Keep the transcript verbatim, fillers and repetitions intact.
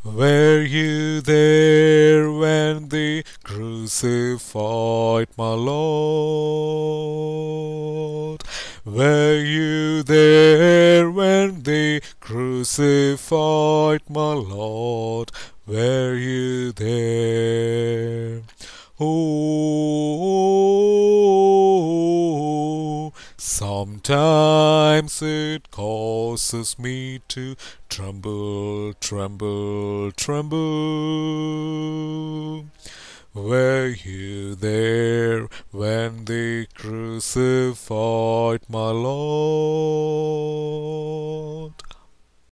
Were you there when they crucified my Lord? Were you there when they crucified my Lord? Were you there? Oh, sometimes it causes me to tremble, tremble, tremble. Were you there when they crucified my Lord?